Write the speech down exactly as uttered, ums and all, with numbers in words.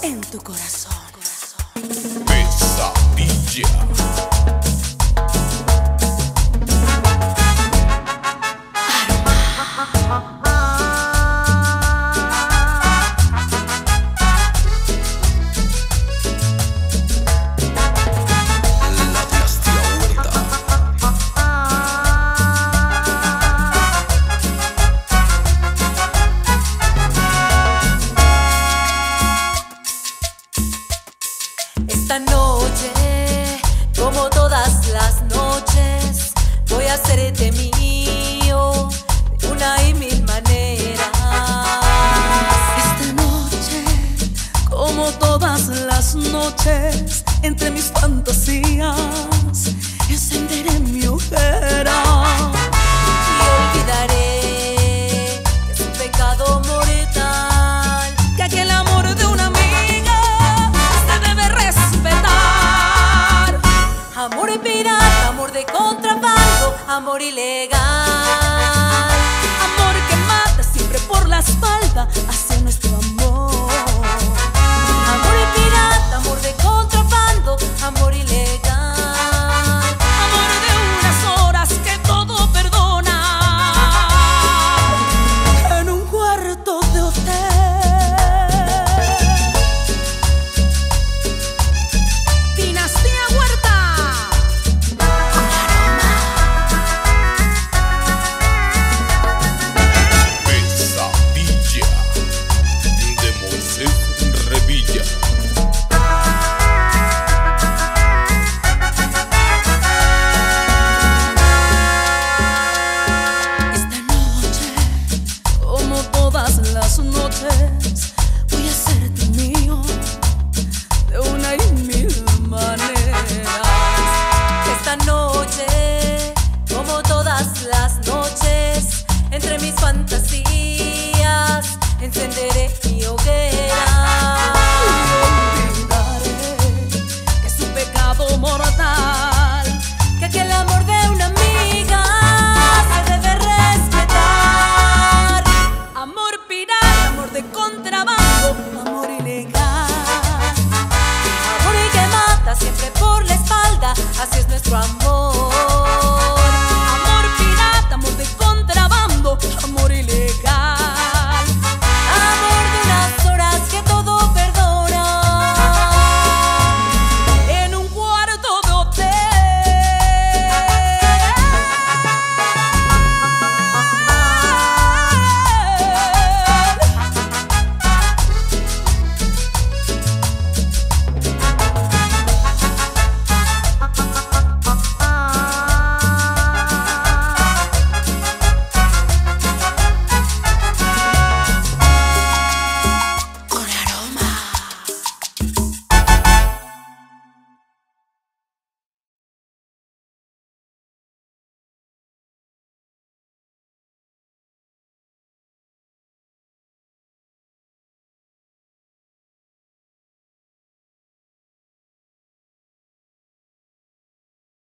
en tu corazón. Pesadilla. Esta noche, como todas las noches, voy a hacerte mío de una y mil maneras. Esta noche, como todas las noches, entre mis fantasías, encenderé mi hoguera. Y olvidaré que es un pecado mortal, Que aquel amor de una amiga se debe respetar. amor pirata, amor de contrabando, amor ilegal. Amor que mata siempre por la espalda hacia nuestro amor. Amor pirata, amor de contrabando, amor ilegal. Amor de unas horas que todo perdona. En un cuarto de hotel. Dinastía Huerta. Pesadilla de Moisés Revilla. Esta noche, como todas las noches, voy a serte mío de una y mil maneras. Esta noche, como todas las noches, entre mis fantasías encenderé mi hoguera.